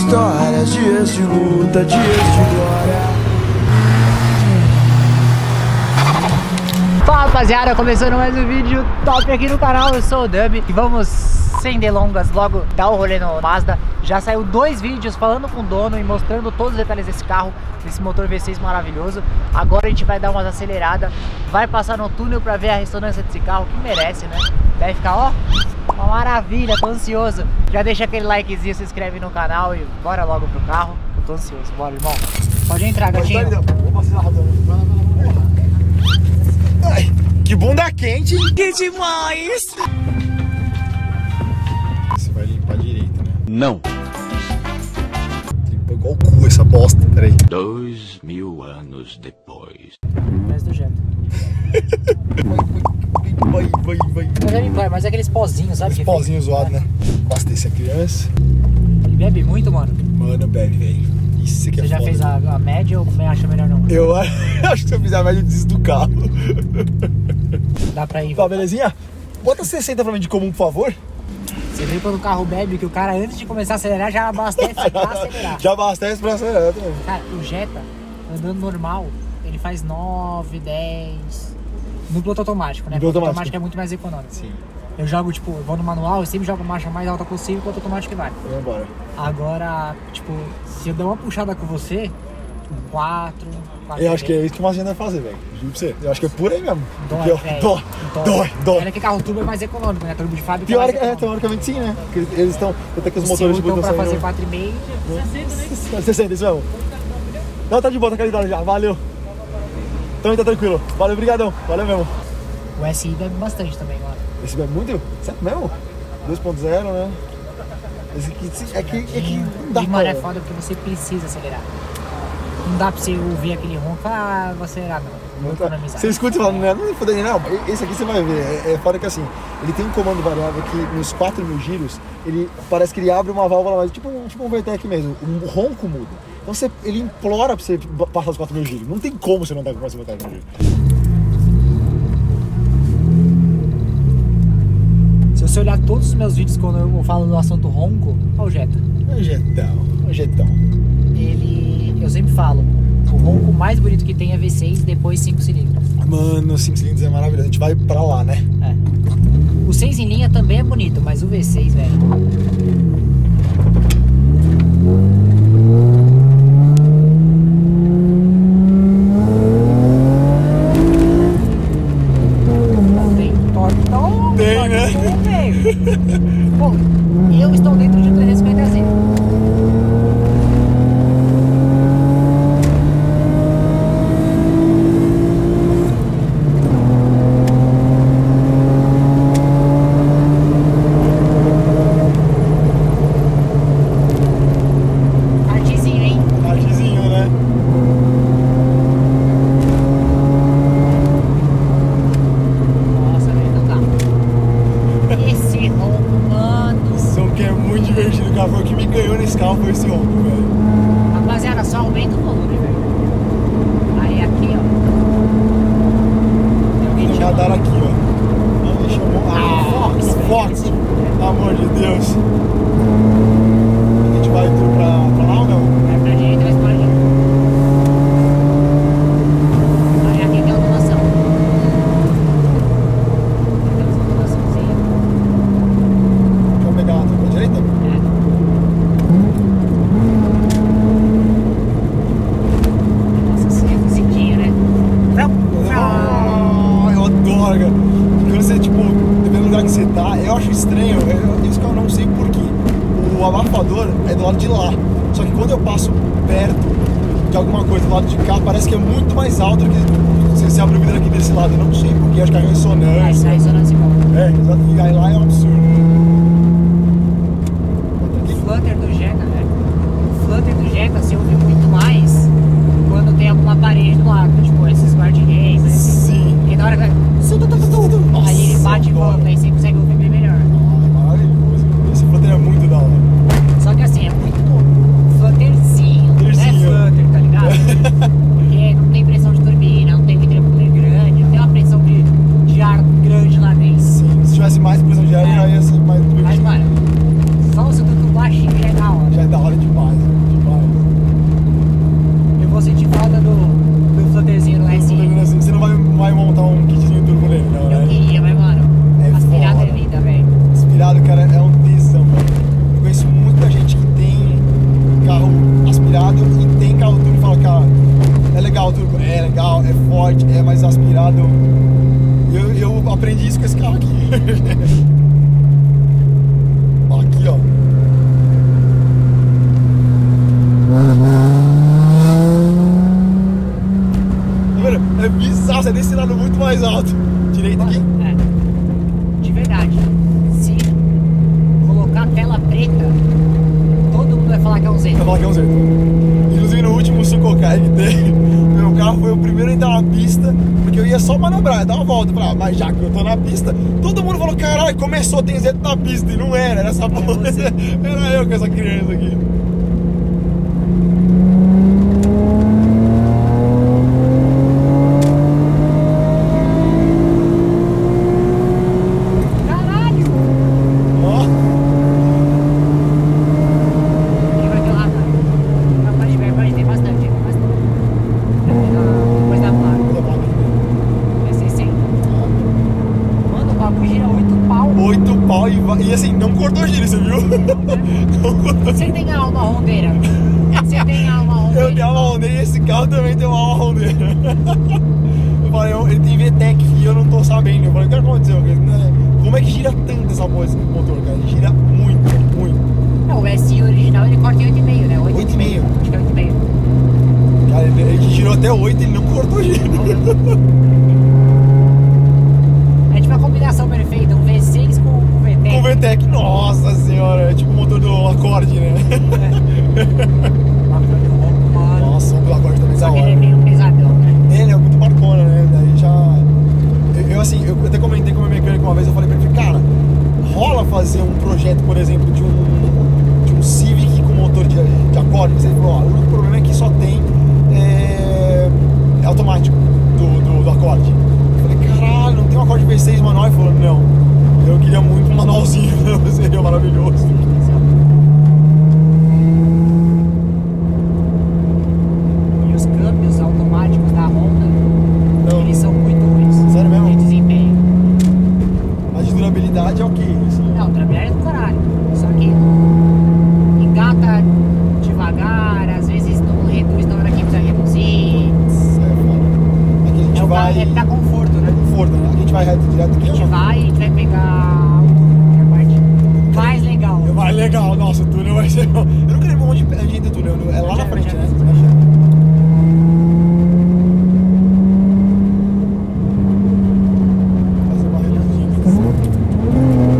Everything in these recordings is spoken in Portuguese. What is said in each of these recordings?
histórias, dias de luta, dias de glória. Fala rapaziada, começando mais um vídeo top aqui no canal, eu sou o Dub e vamos, sem delongas, logo dar o rolê no Mazda. Já saiu 2 vídeos falando com o dono e mostrando todos os detalhes desse carro, desse motor V6 maravilhoso. Agora a gente vai dar umas aceleradas, vai passar no túnel pra ver a ressonância desse carro, que merece, né? Deve ficar, ó, uma maravilha, tô ansioso. Já deixa aquele likezinho, se inscreve no canal e bora logo pro carro, eu tô ansioso. Bora, irmão. Pode entrar, gatinho. Ai, que bunda quente, hein? Que demais! Você vai limpar direito, né? Não. Limpa igual o cu essa bosta, peraí. 2000 anos depois. Mais do jeito. Vai. Mas ele vai, mas é aqueles pozinhos, sabe? Esse pauzinho zoado, né? Abastecer a criança. Ele bebe muito, mano. Mano, bebe, velho. Isso aqui é Você já foda, fez a média ou acha melhor não? Eu acho que se eu fizer a média, eu desisto do carro. Dá pra ir. Tá, belezinha? Bota 60 pra mim de comum, por favor. Você viu quando o carro bebe que o cara, antes de começar a acelerar, já abastece pra acelerar. Já abastece pra acelerar também. Cara, o Jetta, andando normal, ele faz 9, 10... No piloto automático, né? No piloto automático é muito mais econômico. Sim. Eu jogo, tipo, eu vou no manual, eu sempre jogo a marcha mais alta possível, enquanto o automático vai. Vamos embora. Agora, tipo, se eu der uma puxada com você, 4... Eu acho que é isso que o Marcinho vai fazer, velho. Juro pra você. Eu acho que é por aí mesmo. Dói, Porque, velho. Dói. Olha que carro turbo é mais econômico, né? Turbo de fábrica Pior é mais que econômico. teoricamente sim, né? Porque eles estão. Até que os motores de então pra fazer saindo. 4,5... 60, isso mesmo. Não, tá de boa, tá qualidade já. Valeu. Então tá tranquilo. Valeu, brigadão. Valeu mesmo. O SI bebe bastante também, mano. Esse bebe muito? Sério mesmo? 2.0, né? Esse aqui é que não dá E, mano, pra... é foda porque você precisa acelerar. Não dá pra você ouvir aquele ronco, ah, vou acelerar, não. Vou economizar. Você escuta e fala, não é foda, não. Esse aqui você vai ver. É foda que assim, ele tem um comando variável que nos 4.000 giros, ele parece que ele abre uma válvula mais, tipo um VTEC mesmo. O ronco muda. Então ele implora pra você passar os 4.000 giros. Não tem como você não dar com essa vontade de giros. Se você olhar todos os meus vídeos quando eu falo do assunto ronco, olha o Jetta. O jetão. Eu sempre falo, o ronco mais bonito que tem é V6, depois 5 cilindros. Mano, 5 cilindros é maravilhoso. A gente vai pra lá, né? É. O 6 em linha também é bonito, mas o V6, velho. Tem, né? Pô, eu estou dentro de um 350Z. Artezinho, hein? Artezinho, né? Nossa, velho, não dá. Esse ronco, mano. Esse som que é muito divertido, cara. Foi o que me ganhou nesse carro, foi esse ronco, velho. Rapaziada, só aumenta o volume, velho. Aí aqui, ó. Tem alguém te Já chamando. deram aqui, ó. Ele chamou. Fox, o Fox. velho. Pelo amor de Deus. A gente vai tudo pra lá ou não? Vai pra direita, vai pra direita. Aí aqui tem automação. Temos automaçãozinha. Vamos pegar lá pra direita? Nossa, assim é fuzidinho, né? Eu adoro, cara. Quando você, tipo, dependendo do lugar que você tá, eu acho estranho, isso que eu não sei porquê. O abafador é do lado de lá. Só que quando eu passo perto de alguma coisa do lado de cá, parece que é muito mais alto do que você abre o vidro aqui desse lado. Eu não sei porquê, acho que é a Aí ressonância. sai ressonância igual. É, exato. E aí lá é um absurdo. O flutter do Jetta, velho. O flutter do Jetta se ouve muito mais quando tem alguma parede do lado, tipo esses guarda-reis, né? Sim. Porque na hora que vai. Nossa, Aí ele bate e adoro. volta, aí você consegue ouvir bem melhor. Maravilhoso. Esse flutter é muito da hora. Só que assim, é muito flutterzinho, não é Flutterzinho. flutter, tá ligado? Porque não tem pressão de turbina, não tem vidro grande, não tem uma pressão de ar grande lá dentro. Sim, se tivesse mais pressão de ar, já ia ser mais... Mas, mano, só o seu tudo baixinho já é da hora. Já é da hora demais. aspirado e tem carro turbo e fala, cara, é legal o turbo? É legal, é forte, é mais aspirado. Eu aprendi isso com esse carro aqui. Aqui, ó. Tá vendo? É bizarro, você desse lado muito mais alto. Direito aqui? É. De verdade. Se colocar tela preta, todo mundo vai falar que é um Z. Vai falar que é um Z. Inclusive no último Sukokai que teve, meu carro foi o primeiro a entrar na pista, porque eu ia só manobrar, dar uma volta pra lá, mas já que eu tô na pista, todo mundo falou, caralho, começou, tem Z na pista, e não era essa porra. Era eu com essa criança aqui. E assim, não cortou giro, você viu? Você tem alma rondeira. Você tem alma rondeira. Eu tenho alma rondeira e esse carro também tem uma alma rondeira. Eu falei, ele tem VTEC e eu não tô sabendo. Eu falei, o que aconteceu? Como é que gira tanto essa porra, esse motor, cara? Ele gira muito, muito. Não, o SI original ele corta em 8,5, né? 8,5. Acho que é 8,5. Cara, ele girou até 8 e ele não cortou giro. É tipo uma combinação perfeita, um V6 com o VTEC. Com o VTEC, nossa senhora, é tipo o motor do Accord, né? Nossa, o do Accord também Só tá que ele é hora. meio pesadão, né? Ele é muito bacana, né? Daí já... Eu até comentei com o meu mecânico uma vez, eu falei pra ele, cara, rola fazer um projeto, por exemplo, de um Civic com motor de Accord? Ele falou, ó, o único problema é que só tem automático do Accord. Eu falei, caralho, não tem um Accord V6 manual? Ele falou, não, eu queria muito um manualzinho, seria maravilhoso. E os câmbios automáticos da Honda, Não. eles são muito ruins. Sério mesmo? De desempenho. A de durabilidade é ok, assim. Não, durabilidade é do caralho. Só que engata devagar, às vezes não reduz na hora que precisa reduzir. É foda. Aqui a gente É o vai... carro, é pra conforto, né? Conforto, né? Aqui a gente vai reto direto aqui. A gente ó. vai e a gente vai pegar a altura, que é a parte mais legal. Vai legal, nossa, o túnel vai ser... Eu nunca lembro onde entra o túnel, é lá na frente, né? Fazer uma reduzida.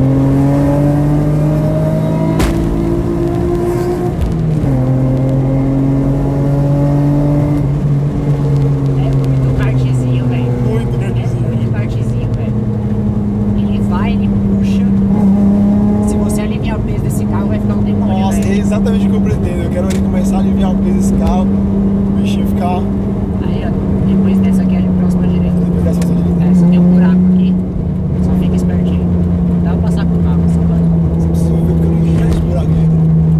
É muito kartzinho, velho. Muito É grandinho. muito kartzinho, velho. Ele vai, ele puxa. Se você aliviar o peso desse carro, vai ficar um demônio, Nossa, é velho. exatamente o que eu pretendo. Eu quero ele começar a aliviar o peso desse carro, o bichinho ficar... Aí, ó, depois dessa aqui é a próxima direita. Depois dessa fazer direito. É, só tem um buraco aqui. Só fica espertinho. Dá pra passar com o carro, só vai. Você precisa ver porque eu não enxergo esse buraco ainda.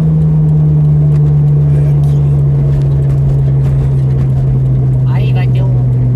É aqui, né? Aí vai ter um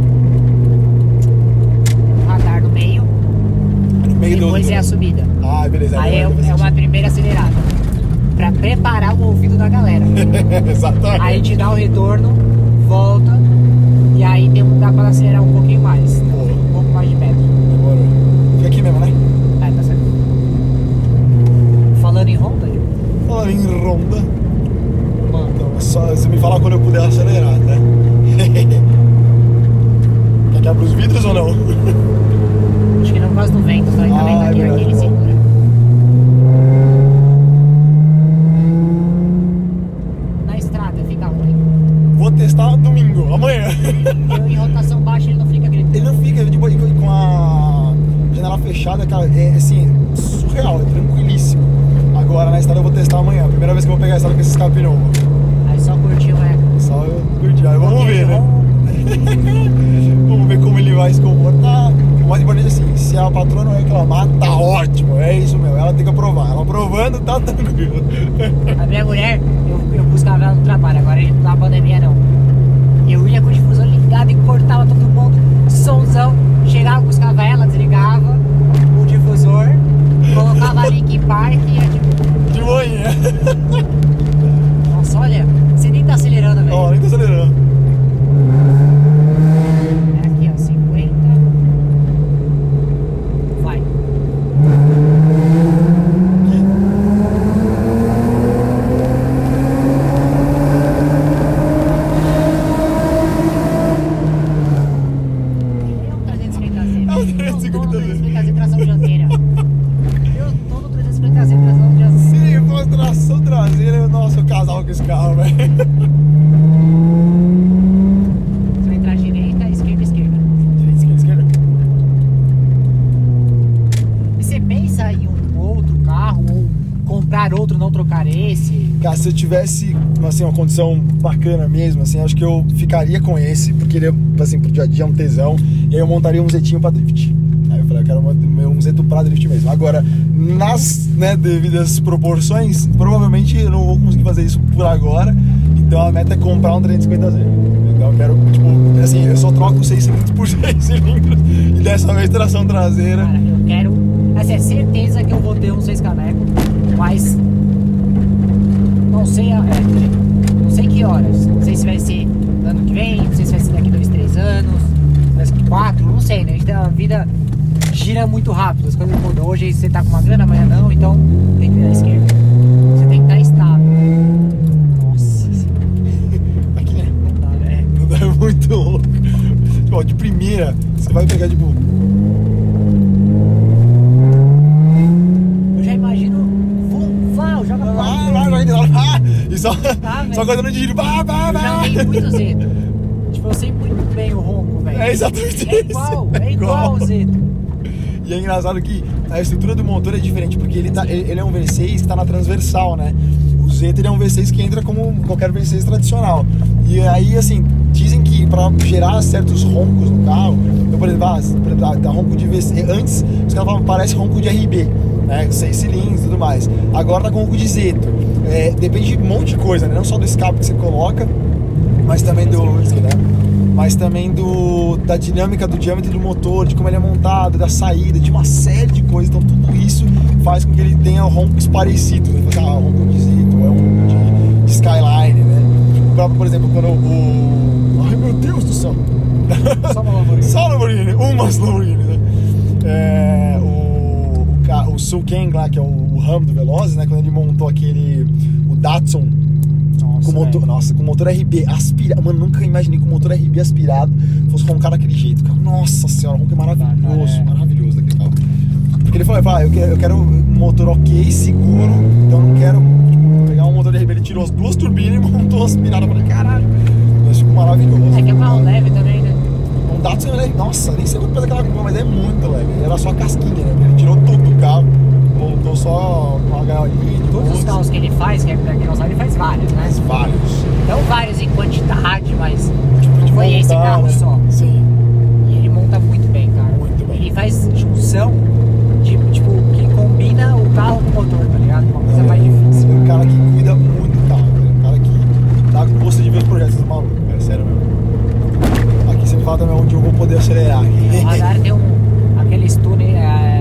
radar no meio. No meio do... Depois é a subida. Ah, beleza. Aí agora é uma primeira acelerada. Pra preparar o ouvido da galera. Exatamente. Aí te dá o retorno, volta. E aí dá pra acelerar um pouquinho mais. Boa. Um pouco mais de metro. Demorou. Fica aqui mesmo, né? Aí tá certo. Falando em Honda, Gil, Falando em ronda, mano, então, só você me falar quando eu puder acelerar, tá? Quer que abra os vidros ou não? acho que não gosta do vento, só ainda vento é aqui, verdade, ele bom. segura. Na estrada fica ruim. Vou testar domingo, amanhã. Em rotação baixa ele não fica gritando. Ele não fica tipo, com a janela fechada, cara, é assim, surreal, é tranquilíssimo. Agora na estrada eu vou testar amanhã, primeira vez que eu vou pegar a estrada com esse escape novo. Aí só curtiu, Só eu curtir, aí vamos ver, né? Vamos ver como ele vai se comportar. O mais importante é assim, se a patroa não reclamar, tá ótimo, é isso mesmo, ela tem que aprovar. Ela aprovando, tá tranquilo. A minha mulher, eu buscava ela no trabalho, agora na pandemia não. Eu ia com o difusor ligado e cortava todo mundo, somzão, chegava, buscava ela, desligava o difusor, colocava Linkin Park e ia tipo, De manhã. nossa, olha, você nem carro, velho. Você vai entrar direita, esquerda, esquerda. Direita, esquerda, esquerda. E você pensa em um outro carro ou comprar outro, não trocar esse? Cara, se eu tivesse, assim, uma condição bacana mesmo, assim, acho que eu ficaria com esse, porque ele, assim, pro dia a dia é um tesão, e aí eu montaria um Zetinho pra drift. Aí eu falei, eu quero um Zeto pra drift mesmo. Agora, nas, né, devidas proporções, provavelmente eu não vou conseguir fazer isso por agora, então a meta é comprar um 350Z. Então eu quero, tipo, assim, eu só troco 6 cilindros por 6 cilindros, e dessa vez tração traseira. Cara, eu quero... Assim, é certeza que eu vou ter um 6 caneco, mas... Não sei, não sei que horas. Não sei se vai ser ano que vem, não sei se vai ser daqui 2, 3 anos, daqui 4, não sei, né? Então a vida gira muito rápido, as coisas mudam. Hoje você tá com uma grana, amanhã não, então tem que ir à esquerda. Você tem que estar estável. Nossa, Aqui, né? não dá, né? Não dá, é muito louco. Tipo, ó, de primeira, você vai pegar, tipo... Eu já imagino, joga E só cortando de giro. Eu já andei muito Zeto. Tipo, eu sei muito bem o ronco, velho. É exatamente É isso. igual o Zeto. E é engraçado que a estrutura do motor é diferente, porque ele é um V6 que tá na transversal, né? O Zeto ele é um V6 que entra como qualquer V6 tradicional. E aí, assim, dizem que pra gerar certos roncos no carro, então, por exemplo, dá ronco de V6. Antes, os caras falavam, parece ronco de RB, né? 6 cilindros e tudo mais. Agora tá com ronco de Zeto. Depende de um monte de coisa, né? Não só do escape que você coloca, mas também da dinâmica do diâmetro do motor, de como ele é montado, da saída, de uma série de coisas. Então tudo isso faz com que ele tenha roncos parecidos, né? Um ronco de Zeto, é um ronco de Skyline, né? O próprio, por exemplo, quando ai meu Deus do céu! Só uma Lamborghini. Só Lamborghini, umas Lamborghini, né? O Sulken lá, que é o ramo do Velozes, né? Quando ele montou o Datsun, com motor, nossa, com motor RB aspirado. Mano, nunca imaginei que o motor RB aspirado fosse roncar daquele jeito, cara. Nossa senhora, o ronco é maravilhoso, maravilhoso daquele carro. Porque ele falou, eu quero um motor ok, seguro, então eu não quero, tipo, pegar um motor RB. Ele tirou as 2 turbinas e montou aspirado. Eu falei, caralho, mas ficou maravilhoso. É que é um carro leve também, né? Um Datsun é leve, nossa, nem sei quanto pesa aquela curva, mas é muito leve. Era só a casquinha, né? Ele tirou tudo do carro, montou só uma gaiolinha. Todos os carros que ele faz, que é pra quem não sabe, ele faz vários, né? Vários. Não vários em quantidade, mas Tipo, de foi montar, esse carro né? só. Sim. E ele monta muito bem, cara. Muito bem. Ele faz junção de, tipo, que combina o carro com o motor, tá ligado? Uma coisa mais difícil. É um cara que cuida muito do carro, velho. Um cara que dá gosto de ver os projetos dos malucos, velho. Sério mesmo. Aqui você me fala também onde eu vou poder acelerar. O radar tem aquele túnel,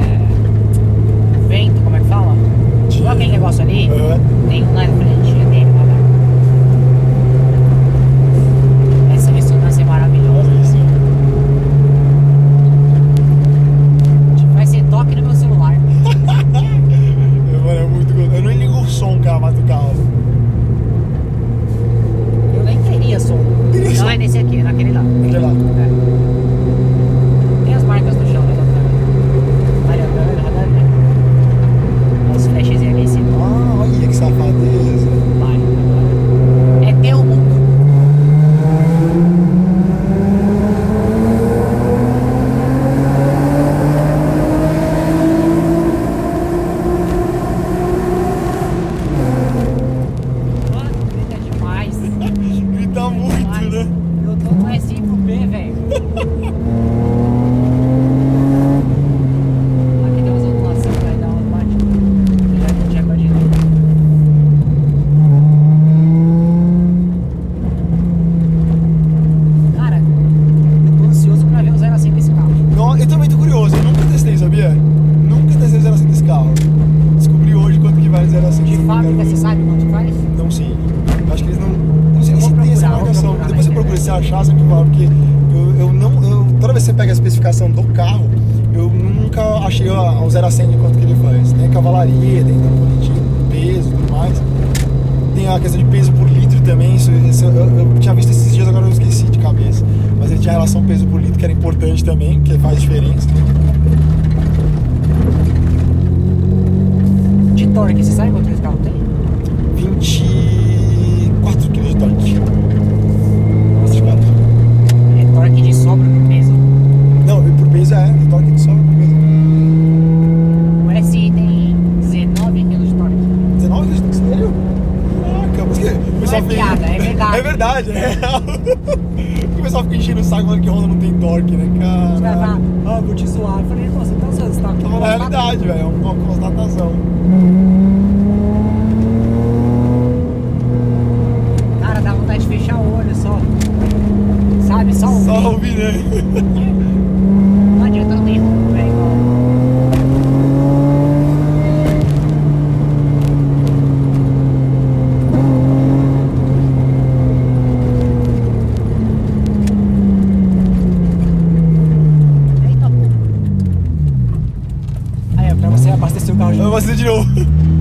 vento, como é que fala? Igual aquele negócio ali, tem um lá na frente, tem no radar. Essa ressonância é maravilhosa. Vai ser toque no meu celular. Mano, é muito gostoso. Eu nem ligo o som, cara, mais do carro. Eu nem teria som. Não é nesse aqui, é naquele lá. Aquele lá. Tem as marcas no chão, né? Vai andando, radar, né? As flechas ali em cima. Ah, olha que safadeza. Vai. É teu mundo. Mano, grita demais. Grita muito, né? Eu tô no S5B, velho. Aqui tem umas ondulações que vai dar automático. Eu já não tinha imaginado. Cara, eu tô ansioso pra ver o 0 a 100 desse carro. Não, eu também tô curioso, eu nunca testei, sabia? Nunca testei o 0 a 100 desse carro. Descobri hoje quanto que vale o 0 a 100. De fábrica, você sabe quanto faz? Não sei. Eu acho que eles não. Não sei nem se vou tem essa procurar, marcação. vou procurar Depois você na procura, se internet. achar, sempre falo, porque toda vez que você pega a especificação do carro, eu nunca achei o 0 a 100 de quanto que ele faz. Tem a cavalaria, tem tudo bonitinho, peso e tudo mais. Tem a questão de peso por litro também. Eu tinha visto esses dias, agora eu esqueci de cabeça. Mas ele tinha a relação peso por litro, que era importante também, que faz diferença. De torque, você sabe quanto esse carro tem? 24 pessoal é piada, é verdade. É verdade, é real. O pessoal fica enchendo o saco falando que Honda não tem torque, né, Os caras cara? falam, vou te zoar. Eu falei, pô, você tá usando, você tá aqui. É realidade, velho, é uma constatação. Cara, dá vontade de fechar o olho só. Sabe, só ouvir. Só ouvir, né? Não adianta, não tem rumo, velho. Eita, pô. Aí, ó, pra você abastecer o carro de Eu novo. vou fazer de novo.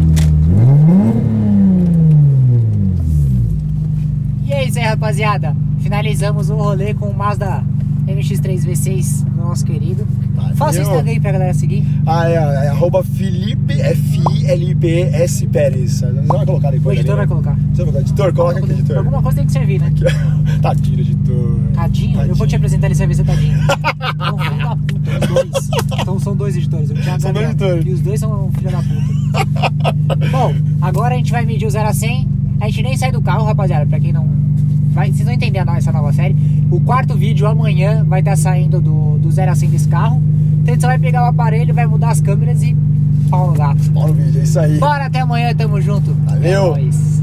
E é isso aí, rapaziada. Finalizamos o rolê com o Mazda MX-3 V6 do nosso querido. Faça o Instagram aí pra galera seguir. É arroba Felipe, F-I-L-I-P-S Pérez. Você vai colocar depois. O editor ali, vai colocar. Você vai colocar? Editor, coloca aqui, editor. Alguma coisa tem que servir, né? Tadinho, editor. Tadinho? Eu vou te apresentar, ele vai ser Tadinho. Não, filho da puta, os dois. Então são dois editores, o Thiago São dois Gabriel. editores. E os dois são filha da puta. Bom, agora a gente vai medir o 0 a 100. A gente nem sai do carro, rapaziada, pra quem não... Vocês vão entender essa nova série. O quarto vídeo amanhã vai estar saindo do 0 a 100 desse carro. Então a gente só vai pegar o aparelho, vai mudar as câmeras e pau no gato. Pau no vídeo, é isso aí. Bora, até amanhã, tamo junto. Valeu. É nóis.